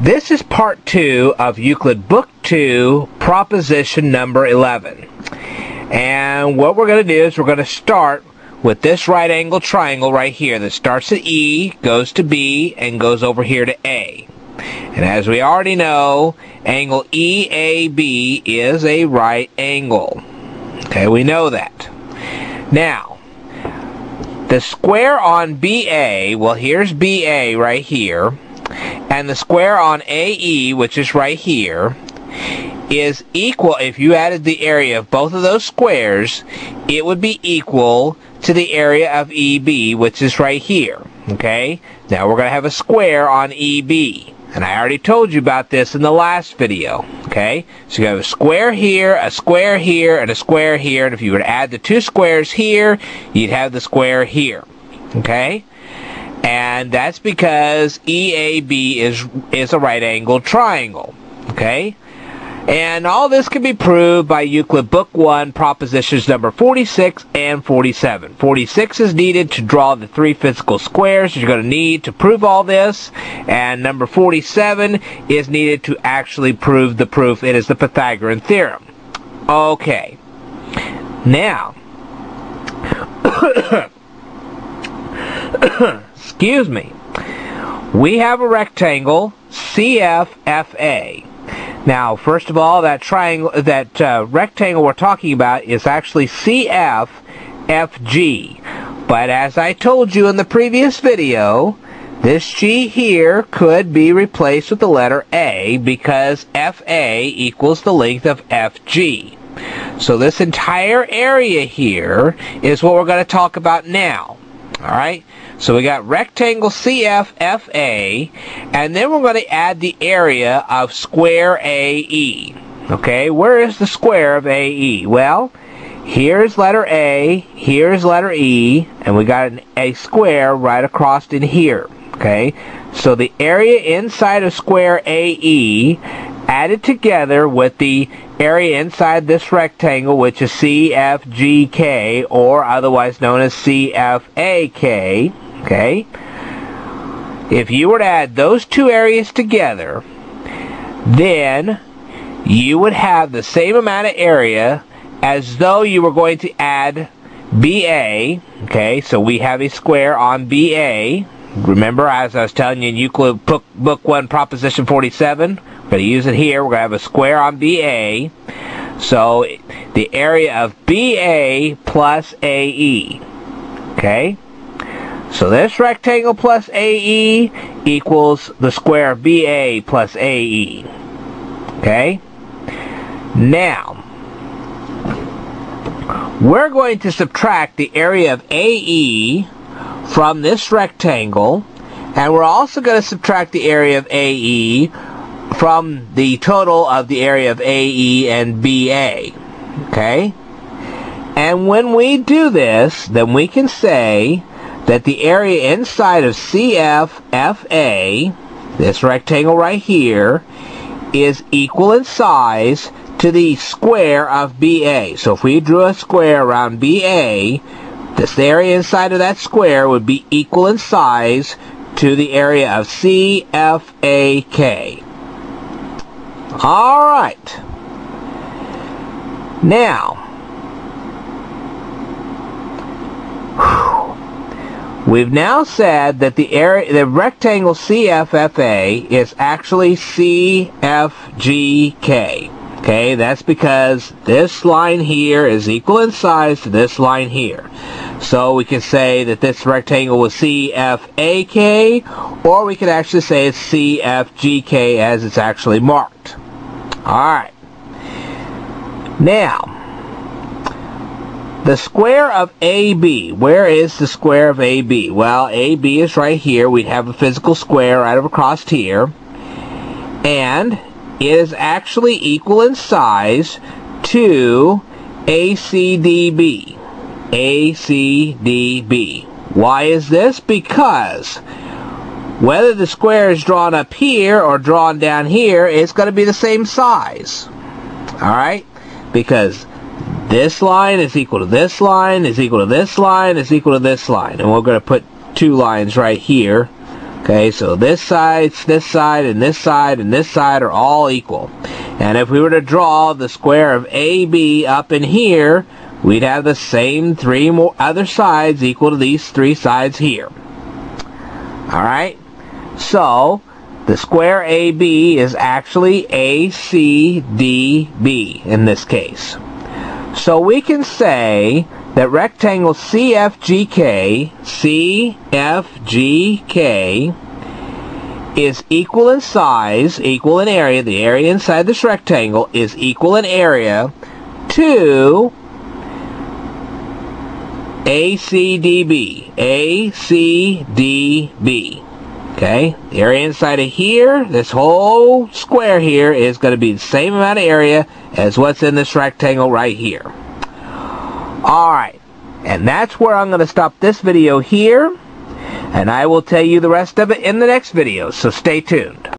This is part 2 of Euclid Book 2, proposition number 11. And what we're going to do is we're going to start with this right angle triangle right here that starts at E, goes to B, and goes over here to A. And as we already know, angle EAB is a right angle. Okay, we know that. Now, the square on BA, well, here's BA right here, and the square on AE, which is right here, is equal. If you added the area of both of those squares, it would be equal to the area of EB, which is right here. Okay? Now we're going to have a square on EB. And I already told you about this in the last video. Okay? So you have a square here, and a square here, and if you were to add the two squares here, you'd have the square here. Okay? And that's because EAB is a right angled triangle. Okay? And all this can be proved by Euclid Book 1, propositions number 46 and 47. 46 is needed to draw the three physical squares you're going to need to prove all this. And number 47 is needed to actually prove the proof. It is the Pythagorean theorem. Okay. Now, excuse me. We have a rectangle, CFFA. Now, first of all, that triangle, rectangle we're talking about is actually CFFG. But as I told you in the previous video, this G here could be replaced with the letter A because FA equals the length of FG. So this entire area here is what we're going to talk about now. Alright? So we got rectangle CFFA, and then we're going to add the area of square AE. Okay, where is the square of AE? Well, here's letter A, here's letter E, and we got a square right across in here. Okay, so the area inside of square AE added together with the area inside this rectangle, which is CFGK, or otherwise known as CFAK. Okay, if you were to add those two areas together, then you would have the same amount of area as though you were going to add BA. Okay, so we have a square on BA. Remember, as I was telling you in Euclid Book 1, proposition 47, we're going to use it here. We're going to have a square on BA. So the area of BA plus AE. Okay? So this rectangle plus AE equals the square of BA plus AE. Okay? Now, we're going to subtract the area of AE from this rectangle, and we're also going to subtract the area of AE from the total of the area of AE and BA. Okay? And when we do this, then we can say that the area inside of CFFA, this rectangle right here, is equal in size to the square of BA. So if we drew a square around BA, this area inside of that square would be equal in size to the area of CFAK. Alright. Now, we've now said that the rectangle CFFA is actually CFGK. Okay, that's because this line here is equal in size to this line here. So we can say that this rectangle was CFAK, or we could actually say it's CFGK as it's actually marked. Alright. Now, the square of AB. Where is the square of AB? Well, AB is right here. We'd have a physical square right across here. And it is actually equal in size to ACDB. ACDB. Why is this? Because whether the square is drawn up here or drawn down here, it's going to be the same size. Alright? Because this line is equal to this line, is equal to this line, is equal to this line. And we're going to put two lines right here Okay, so this side, and this side, and this side are all equal. And if we were to draw the square of AB up in here, we'd have the same three more other sides equal to these three sides here. Alright? So, the square AB is actually ACDB in this case. So we can say that rectangle CFGK is equal in size, equal in area, the area inside this rectangle is equal in area to ACDB. ACDB. Okay? The area inside of here, this whole square here, is going to be the same amount of area as what's in this rectangle right here. Alright. And that's where I'm going to stop this video here. And I will tell you the rest of it in the next video, so stay tuned.